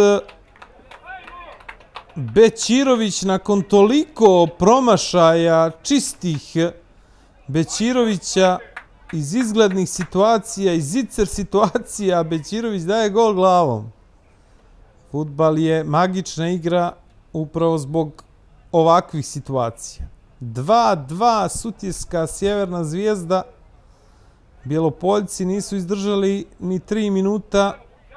Bećirović nakon toliko promašaja čistih Bećirovića iz izglednih situacija, iz zicer situacija, Bećirović daje gol glavom. Fudbal je magična igra upravo zbog ovakvih situacija. 2-2 Sutjeska, Sjeverna zvijezda. Bjelopoljci nisu izdržali ni 3 minuta.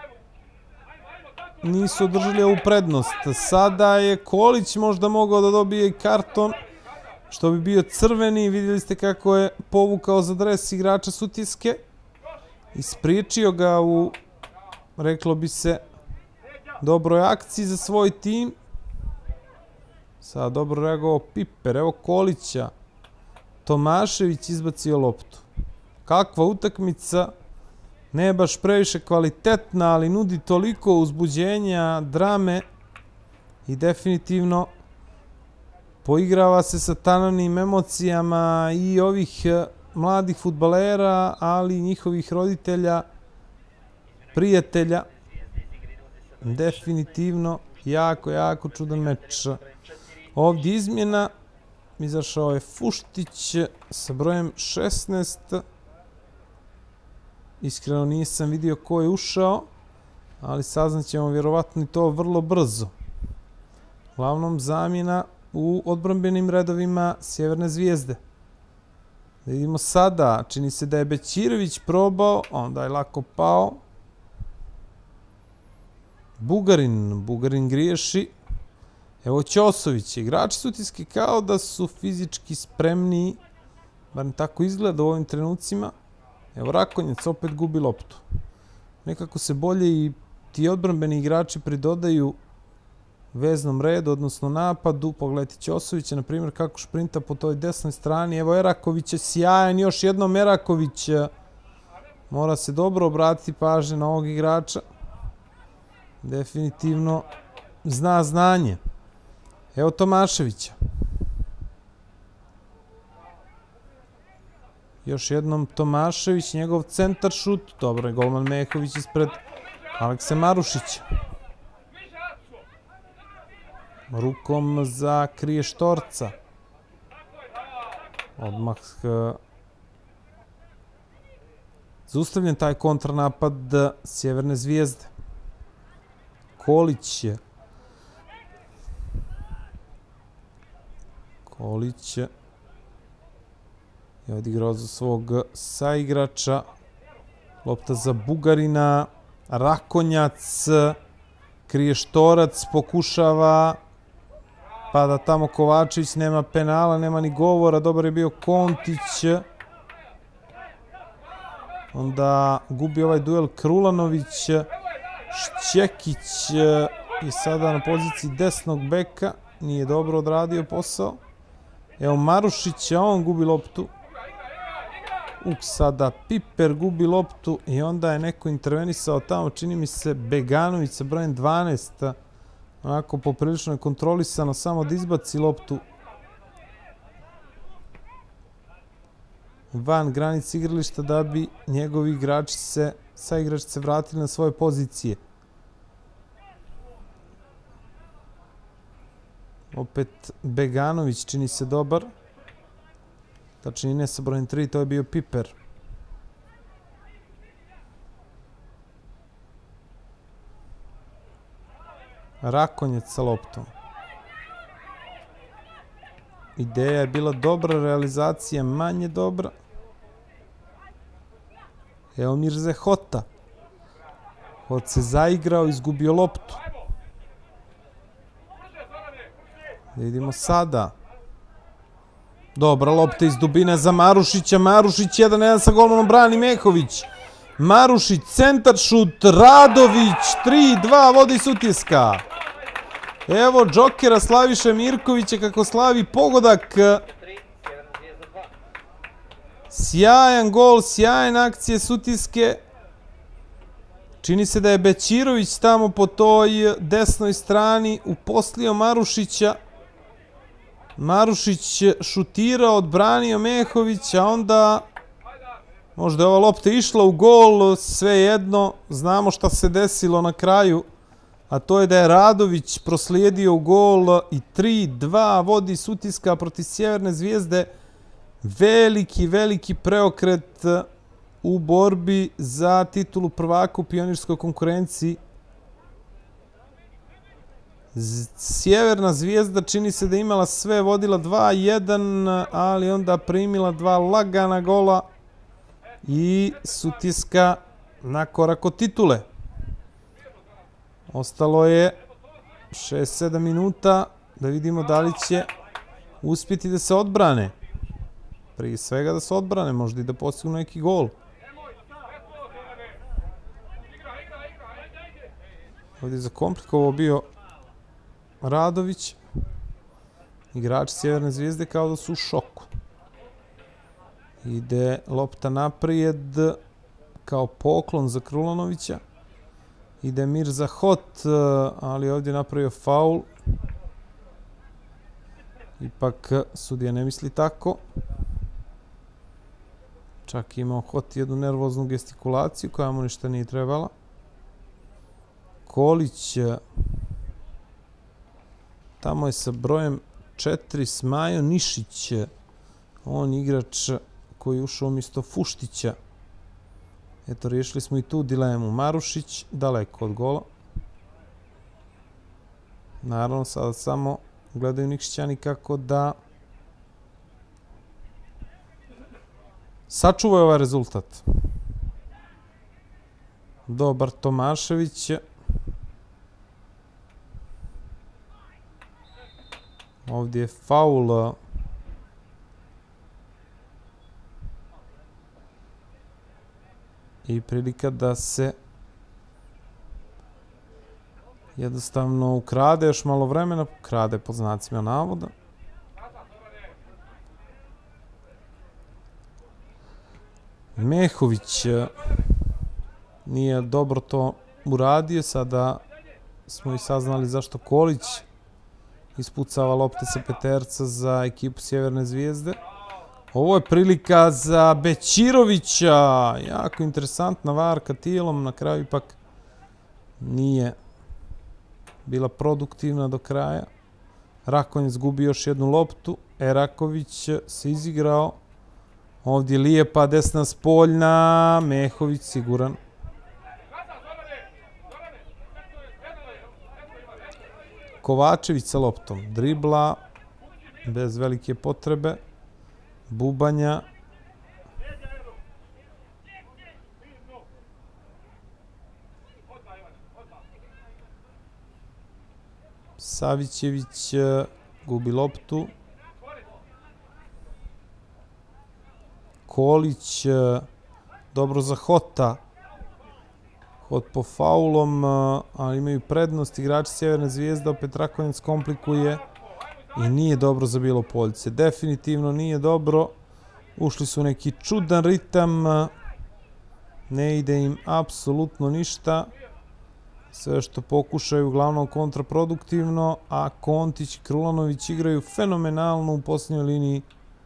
Nisu održali ovu prednost. Sada je Kolić možda mogao da dobije karton, što bi bio crveni. Vidjeli ste kako je povukao za dres igrača Sutjeske. Ispriječio ga u, reklo bi se, dobroj akciji za svoj tim. Sada dobro reagovao Piper. Evo Kolića. Tomašević izbacio loptu. Kakva utakmica. Ne baš previše kvalitetna, ali nudi toliko uzbuđenja, drame i definitivno poigrava se sa tanavnim emocijama i ovih mladih fudbalera, ali i njihovih roditelja, prijatelja. Definitivno jako, jako čudan meč. Ovdje izmjena. Izašao je Fuštić sa brojem 16. Iskreno nisam vidio ko je ušao, ali saznaćemo vjerovatno i to vrlo brzo. Uglavnom zamjena u odbrambenim redovima Sjeverne zvijezde. Da vidimo sada, čini se da je Bećirović probao, onda je lako pao. Bugarin griješi. Evo Ćosović, igrači Sutjeske kao da su fizički spremniji, bar tako izgleda u ovim trenucima. Evo Rakonjac opet gubi loptu. Nekako se bolje i ti odbrambeni igrači pridodaju veznom redu, odnosno napadu. Pogledajte Ćosovića, na primjer, kako šprinta po toj desnoj strani. Evo Eraković je sjajan, još jednom Eraković. Mora se dobro obratiti pažnje na ovog igrača. Definitivno zna znanje. Evo Tomaševića. Još jednom Tomašević, njegov centar šut. Dobro je golman Mehović ispred Alekse Marušića. Rukom zakrije Štorca. Odmah zaustavljen taj kontranapad Sjeverne zvijezde. Kolić je odigrao za svog saigrača. Lopta za Bugarina. Rakonjac. Kriještorac pokušava. Pada tamo Kovačević. Nema penala, nema ni govora. Dobar je bio Kontić. Onda gubi ovaj duel Krulanović. Šćekić je sada na poziciji desnog beka. Nije dobro odradio posao. Evo Marušića, on gubi loptu. Sada Piper gubi loptu i onda je neko intervenisao tamo, čini mi se Beganović sa brojem 12. Onako poprilično je kontrolisano, samo da izbaci loptu van granice igrališta da bi njegovi igrači saigrači se vratili na svoje pozicije. Opet Beganović čini se dobar. Tačnije ne sa brojem 3, to je bio Piper. Rakonjac sa loptom. Ideja je bila dobra, realizacija manje dobra. Evo Mirze Hota. Hot se zaigrao, izgubio loptu. Da vidimo sada. Dobra lopta iz dubine za Marušića. Marušić 1-1 sa golmanom brani Mehović. Marušić, centar šut, Radović, 3-2, vodi Sutjeska. Evo džokera Slaviše Mirkovića kako slavi pogodak. Sjajan gol, sjajna akcije Sutjeske. Čini se da je Bećirović tamo po toj desnoj strani uposlio Marušića. Marušić šutirao, odbranio Mehovića, onda možda je ova lopta išla u gol, svejedno, znamo šta se desilo na kraju, a to je da je Radović proslijedio u gol i 3-2 vodi Sutjeska protiv Sjeverne Zvijezde. Veliki, veliki preokret u borbi za titulu prvaka u pionirskoj konkurenciji. Sjeverna Zvijezda čini se da je imala sve, vodila 2-1, ali onda primila 2 lagana gola i Sutjeska na korak od titule. Ostalo je 6-7 minuta da vidimo da li će uspjeti da se odbrane. Prije svega da se odbrane, možda i da postignu neki gol. Ovdje je zakomplikovao bio Radović. Igrači Sjeverne Zvijezde kao da su u šoku. Ide lopta naprijed kao poklon za Krulanovića. Ide Mirza Hot, ali ovdje je napravio faul. Ipak sudija ne misli tako. Čak je imao Hot jednu nervoznu gestikulaciju koja mu ništa nije trebala. Kolić tamo je sa brojem 4 Smajo Nišić. On je igrač koji je ušao umjesto Fuštića. Eto, riješili smo i tu dilemu. Marušić daleko od gola. Naravno, sada samo gledaju Nikšićani kako da sačuvaju ovaj rezultat. Dobar Tomašević. Ovdje je faul. I prilika da se jednostavno ukrade još malo vremena. Ukrade pod znacima navoda. Mehović nije dobro to uradio. Sada smo i saznali zašto Kolić ispucava lopte sa peterca za ekipu Sjeverne Zvijezde. Ovo je prilika za Bećirovića. Jako interesantna varka tijelom. Na kraju ipak nije bila produktivna do kraja. Rakonjac gubi još jednu loptu. Eraković se izigrao. Ovdje lijepa desna spoljna. Mehović siguran. Kovačević sa loptom. Dribla bez velike potrebe. Bubanja. Savićević gubi loptu. Kolić, dobro za Hota. Hot po faulom, ali imaju prednost igrači Sjeverne Zvijezde, opet Rakonjac komplikuje i nije dobro za Bijelopoljce. Definitivno nije dobro. Ušli su u neki čudan ritam, ne ide im apsolutno ništa. Sve što pokušaju uglavnom kontraproduktivno, a Kontić i Krulanović igraju fenomenalno u posljednjoj liniji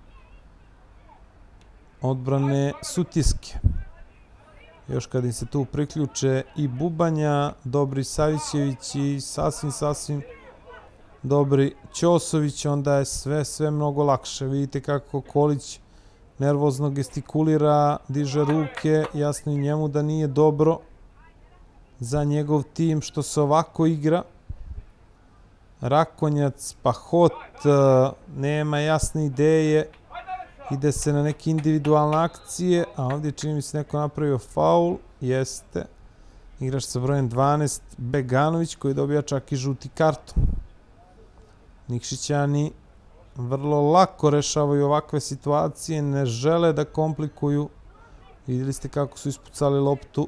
odbrane Sutjeske. Još kad im se tu priključe i Bubanja, dobri Savićević i sasvim dobri Ćosović, onda je sve mnogo lakše. Vidite kako Kolić nervozno gestikulira, diže ruke, jasno i njemu da nije dobro za njegov tim što se ovako igra. Rakonjac, pa Hot, nema jasne ideje, ide se na neke individualne akcije, a ovdje čini mi se neko napravio faul, jeste. Igrač sa brojem 12, Beganović, koji dobija čak i žuti karton. Nikšićani vrlo lako rešavaju ovakve situacije, ne žele da komplikuju. Vidjeli ste kako su ispucali loptu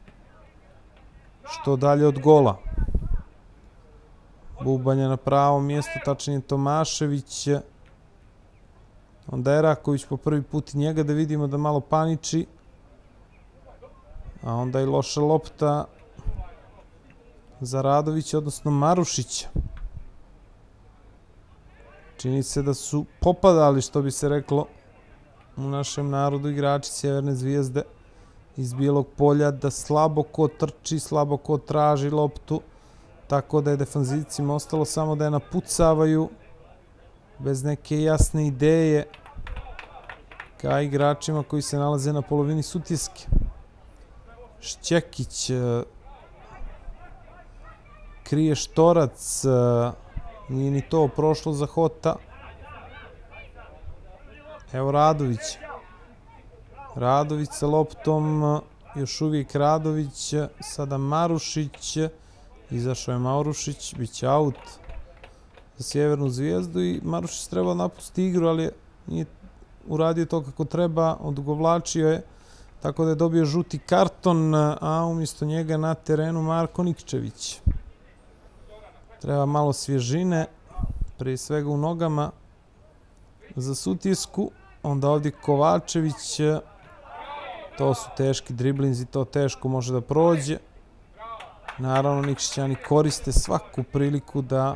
što dalje od gola. Bubanja na pravom mjestu, tačnije Tomašević. Onda Eraković po prvi put i njega da vidimo da malo paniči. A onda i loša lopta za Radovića, odnosno Marušića. Čini se da su popadali, što bi se reklo u našem narodu, igrači Sjeverne Zvijezde iz Bijelog Polja, da slabo ko trči, slabo ko traži loptu, tako da je defanzivcima ostalo samo da je napucavaju bez neke jasne ideje ka igračima koji se nalaze na polovini Sutjeske. Šćekić krije Štorac, nije ni to prošlo za Hota. Evo Radović. Radović sa loptom, još uvijek Radović, sada Marušić, izašao je Marušić, bit će aut za Sjevernu Zvijezdu i Marušić treba napustiti igru, ali nije uradio to kako treba, odugovlačio je, tako da je dobio žuti karton, a umjesto njega na terenu Marko Nikčević. Treba malo svježine, prije svega u nogama za Sutjesku, onda ovdje Kovačević, to su teški driblinzi, to teško može da prođe. Naravno, Nikšićani koriste svaku priliku da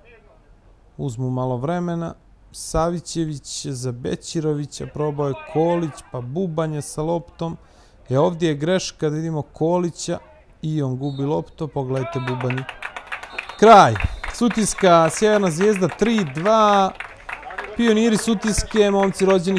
uzmu malo vremena. Savićević za Bećirovića, probao je Kolić, pa Bubanja sa loptom. Ovdje je greška, da vidimo Kolića i on gubi loptu, pogledajte Bubanju. Kraj. Sutjeska, Sjeverna Zvijezda 3-2. Pioniri Sutjeske, momci rođeni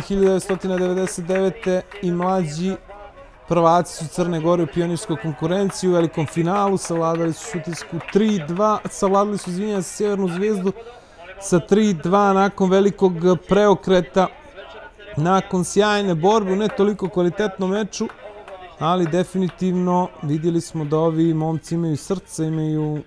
1999. i mlađi prvaci su Crne Gore u pionirskoj konkurenciji. U velikom finalu savladali su Sutjesku 3-2, savladali su, izvinjam se, Sjevernu Zvijezdu sa 3-2 nakon velikog preokreta, nakon sjajne borbe u ne toliko kvalitetnom meču, ali definitivno vidjeli smo da ovi momci imaju srce, imaju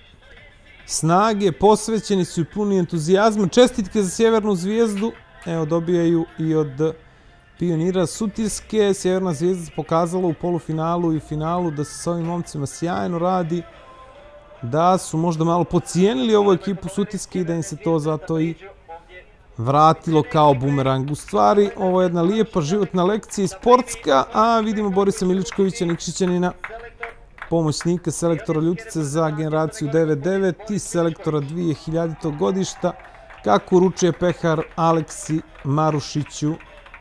snage, posvećeni su i puni entuzijazma. Čestitke za Sjevernu Zvijezdu, evo dobijaju i od pionira Sutjeske. Sjeverna Zvijezda se pokazala u polufinalu i finalu da se s ovim momcima sjajno radi, da su možda malo podcijenili ovu ekipu Sutjeske i da im se to zato i vratilo kao bumerang. U stvari, ovo je jedna lijepa životna lekcija i sportska, a vidimo Borisa Miličkovića, Nikšićanina, pomoćnika selektora Ljutice za generaciju 9-9 i selektora 2000. godišta, kako uručuje pehar Aleksi Marušiću.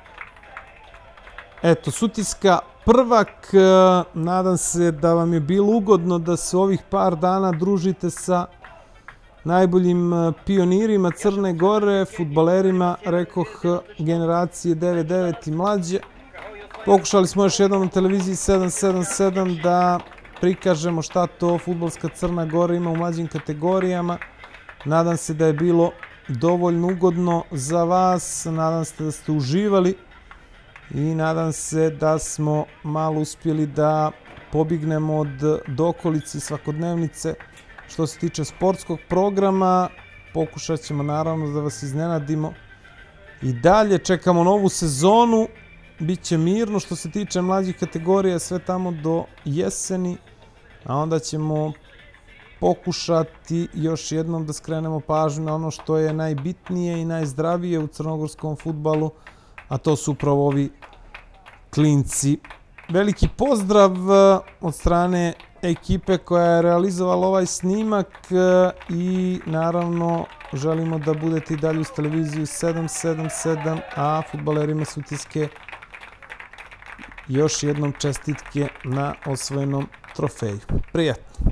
Eto, Sutjeska prvak. Nadam se da vam je bilo ugodno da se ovih par dana družite sa najboljim pionirima Crne Gore, fudbalerima, rekoh, generacije 9-9 i mlađe. Pokušali smo još jednom na televiziji 777 da prikažemo šta to fudbalska Crna Gora ima u mlađim kategorijama. Nadam se da je bilo dovoljno ugodno za vas, nadam se da ste uživali i nadam se da smo malo uspjeli da pobignemo od dokolici svakodnevnice što se tiče sportskog programa. Pokušat ćemo naravno da vas iznenadimo i dalje. Čekamo novu sezonu. Biće mirno što se tiče mlađih kategorija, sve tamo do jeseni, a onda ćemo pokušati još jednom da skrenemo pažnju na ono što je najbitnije i najzdravije u crnogorskom fudbalu, a to su upravo ovi klinci. Veliki pozdrav od strane ekipe koja je realizovala ovaj snimak i naravno želimo da budete i dalje uz televiziju 777, a fudbalerima Sutjeske još jednom čestitke na osvojenom trofeju. Prijatno!